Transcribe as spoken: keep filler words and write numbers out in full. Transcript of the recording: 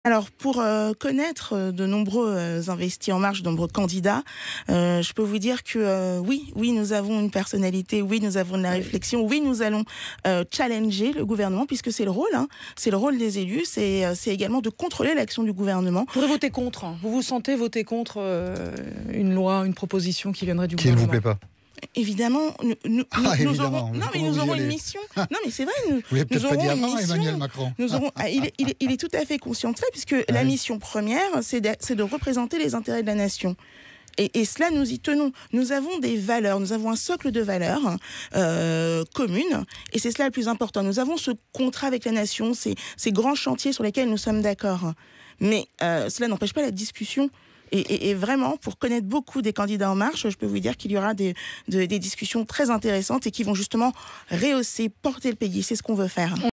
Alors, pour euh, connaître euh, de nombreux euh, investis en marche, de nombreux candidats, euh, je peux vous dire que euh, oui, oui, nous avons une personnalité, oui, nous avons de la réflexion, oui, nous allons euh, challenger le gouvernement, puisque c'est le rôle, hein, c'est le rôle des élus, c'est euh, c'est également de contrôler l'action du gouvernement. Vous pourrez voter contre. Vous vous sentez voter contre euh, une loi, une proposition qui viendrait du Qui ne gouvernement? vous plaît pas? Évidemment, nous, nous, Ah, nous évidemment, aurons, mais non, mais comment nous vous y aurons allez une mission. Non, mais c'est vrai, nous, Vous l'avez peut-être nous pas aurons dit une avant, mission. Emmanuel Macron. Nous aurons, ah, il, est, il, est, il est tout à fait conscient de ça, puisque Ah la oui. mission première, c'est de, c'est de représenter les intérêts de la nation. Et, et cela, nous y tenons. Nous avons des valeurs, nous avons un socle de valeurs euh, communes, et c'est cela le plus important. Nous avons ce contrat avec la nation, ces, ces grands chantiers sur lesquels nous sommes d'accord. Mais euh, cela n'empêche pas la discussion. Et, et, et vraiment, pour connaître beaucoup des candidats En Marche, je peux vous dire qu'il y aura des, de, des discussions très intéressantes et qui vont justement rehausser, porter le pays. C'est ce qu'on veut faire.